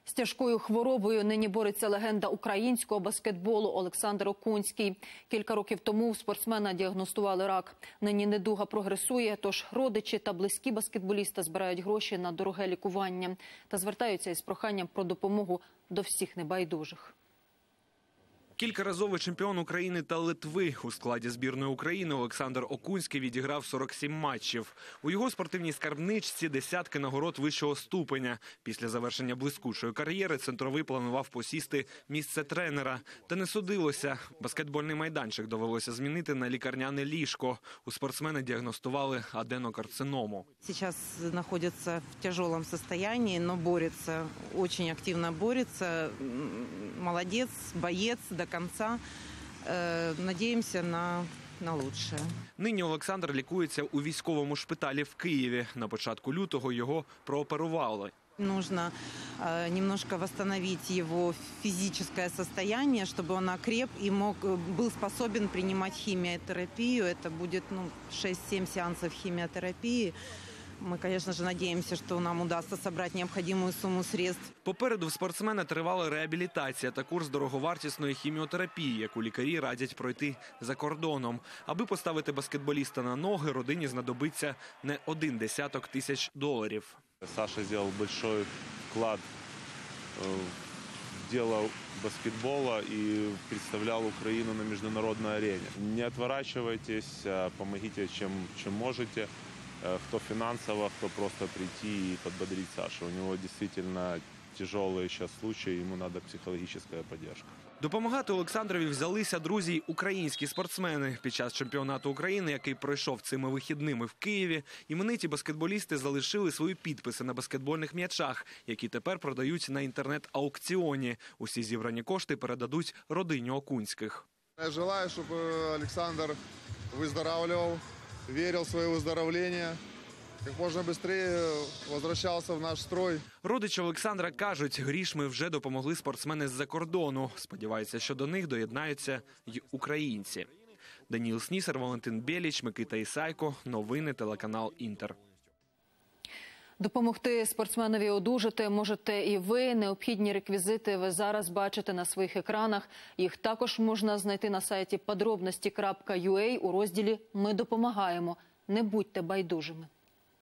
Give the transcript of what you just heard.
З тяжкою хворобою нині бореться легенда українського баскетболу Олександр Окунський. Кілька років тому у спортсмена діагностували рак. Нині недуга прогресує, тож родичі та близькі баскетболіста збирають гроші на дороге лікування та звертаються із проханням про допомогу до всіх небайдужих. Кількаразовий чемпіон України та Литви у складі збірної України Олександр Окунський відіграв 47 матчів. У його спортивній скарбничці десятки нагород вищого ступеня. Після завершення блискучої кар'єри центровий планував посісти місце тренера. Та не судилося. Баскетбольний майданчик довелося змінити на лікарняне ліжко. У спортсмена діагностували аденокарциному. Сейчас находится в тяжелом состоянии, но борется, очень активно борется. Молодец, боец до конца. Надеемся на лучшее. Нині Олександр лікується у військовому шпиталі в Києві. На початку лютого його прооперували. Нужно немножко восстановить его физическое состояние, чтобы он окреп и был способен принимать химиотерапию. Это будет 6-7 сеансов химиотерапии. Мы, конечно же, надеемся, что нам удастся собрать необходимую сумму средств. Попереду в спортсмена тривала реабілітація та курс дороговартісної хіміотерапії, яку лікарі радять пройти за кордоном. Аби поставити баскетболіста на ноги, родині знадобиться не $10 тисяч. Саша сделал большой вклад в дело баскетбола и представлял Украину на международной арене. Не отворачивайтесь, помогите, чем можете. Кто финансово, кто просто прийти и подбодрить Сашу. У него действительно тяжелый сейчас случай, ему надо психологическая поддержка. Допомагати Олександрові взялися друзі й українські спортсмени. Під час чемпіонату України, який пройшов цими вихідними в Києві, імениті баскетболісти залишили свої підписи на баскетбольних м'ячах, які тепер продають на інтернет-аукціоні. Усі зібрані кошти передадуть родині Окунських. Я желаю, щоб Олександр выздоравливал, вірив в своє выздоровлення. Як можна швидше повертався в наш строй. Родичі Олександра кажуть, грішми вже допомогли спортсмени з-за кордону. Сподіваються, що до них доєднаються й українці. Даніл Снісер, Валентин Беліч, Микита Ісайко. Новини телеканал Інтер. Допомогти спортсменові одужати можете і ви. Необхідні реквізити ви зараз бачите на своїх екранах. Їх також можна знайти на сайті podrobnosti.ua у розділі «Ми допомагаємо». Не будьте байдужими.